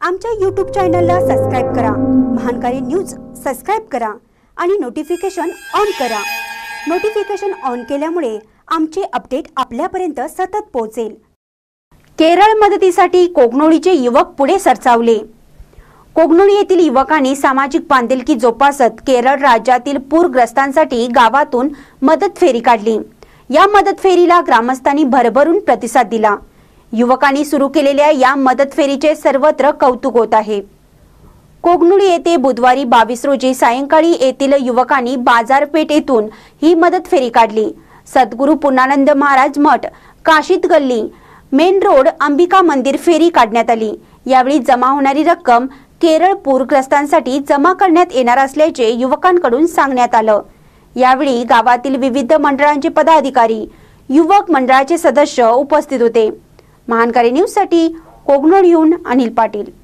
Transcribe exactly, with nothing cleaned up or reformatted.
आमच्या यूट्यूब चॅनलला सबस्क्राइब करा, महानकारी न्यूज सबस्क्राइब करा आणि नोटिफिकेशन ऑन करा। नोटिफिकेशन ऑन केल्यामुळे आमचे अपडेट आपल्यापर्यंत सतत पोहोचेल। केरळ मदतीसाठी कोगनोळीचे युवक पुढे सरसावले। कोगनोळी येथील युवकांनी सामाजिक बांधिलकी जोपासत केरळ राज्यातील पूरग्रस्तांसाठी गावातून मदत फेरी काढली। या मदत फेरीला ग्रामस्थांनी भरभरून प्रतिसाद दिला। युवकांनी सुरू केलेल्या या मदत फेरीचे सर्वत्र कौतुक होत आहे। कोगनोळी येथे बुधवारी बावीस रोजी सायंकाळी येथील युवकांनी बाजारपेठ येथून ही मदत फेरी काढली। सद्गुरू पूर्णानंद महाराज मठ, काशीद गल्ली, मेन रोड, अंबिका मंदिर फेरी काढण्यात आली। यावेळी जमा होणारी रक्कम केरळ पूरग्रस्तांसाठी जमा करण्यात येणार असल्याचे युवकांकडून सांगण्यात आलं। यावेळी गावातील विविध मंडळांचे पदाधिकारी, युवक मंडळाचे सदस्य उपस्थित होते। महानकारी न्यूज साठी कोगनोळीहून अनिल पाटील।